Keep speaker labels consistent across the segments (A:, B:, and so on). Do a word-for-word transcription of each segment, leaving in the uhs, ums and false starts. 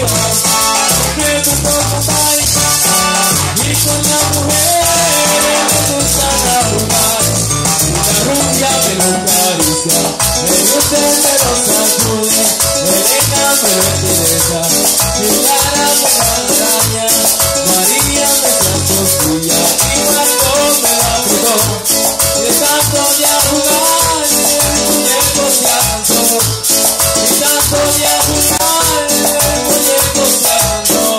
A: Me gusta jugar y con la mujer me gusta jugar. Una rubia me lo acaricia, me gusta me lo sacude, me deja me lo endereza, mi cara me la araña, María me transportilla y cuando me la brotó, de tanto ya jugar el muñeco se avanzó, de tanto ya jugar el muñeco se avanzó.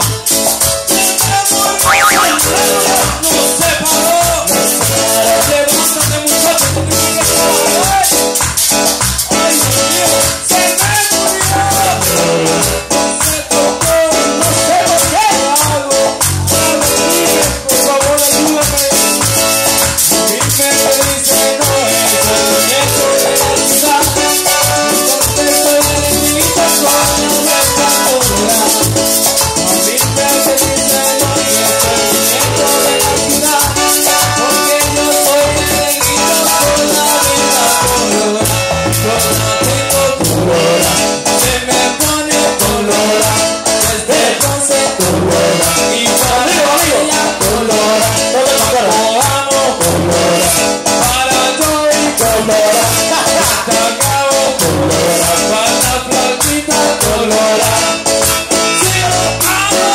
A: No se paró, levántate muchacho, porque tienes que trabajar. Ay Dios mío, se me murió, se tocó, no sé por qué hago, por favor ayúdame. Mi mente dice no es el muñeco de la ciudad, entonces soy enemiguita con una calora. Mi mente dice no es el muñeco de la ciudad, porque yo soy enemiguita con la vida colora. Yo la tengo colora, se me pone colora, desde entonces colora, y para ella colora, lo amo colora, para yo y colora, hasta acabo colora, para la flaquita colora, si lo amo,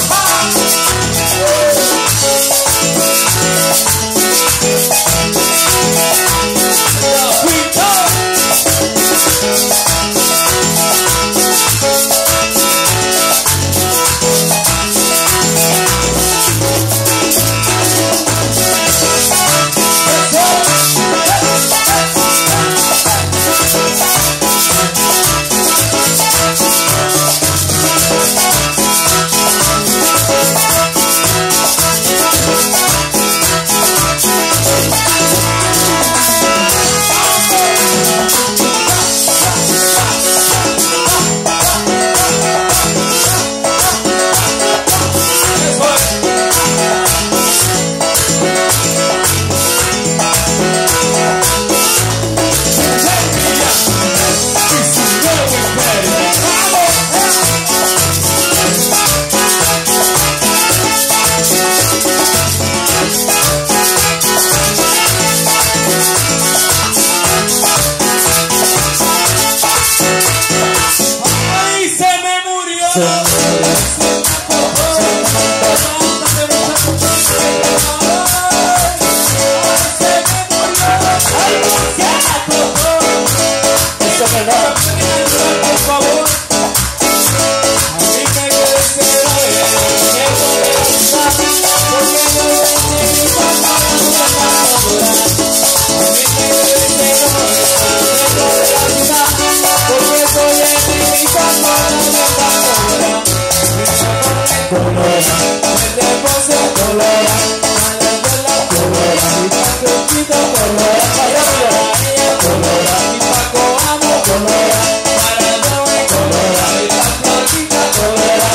A: por favor. A mí me crece la vida, muñeco de la ciudad, porque yo soy mi papá, una calora. A mí me crece la vida, muñeco de la ciudad, porque soy mi papá, una calora. Colora, desde Ponce colora, a la de la colora, y Paco quita colora, para María colora, y Paco amo colora, para yo y colora, y la flaquita colora.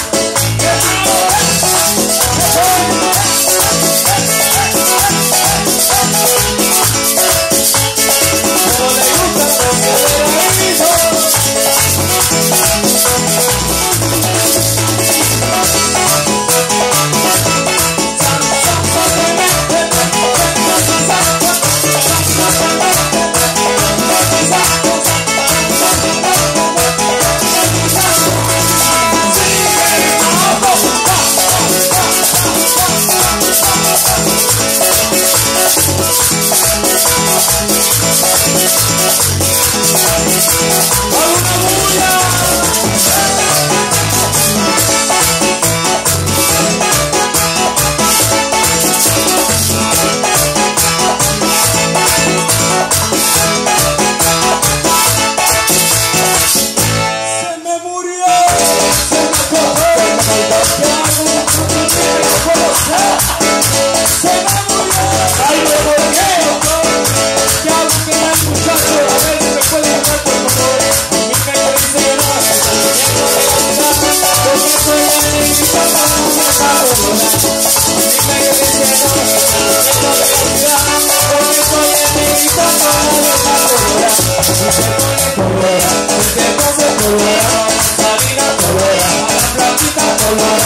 A: No le gusta porque le hizo. Colora, Lord.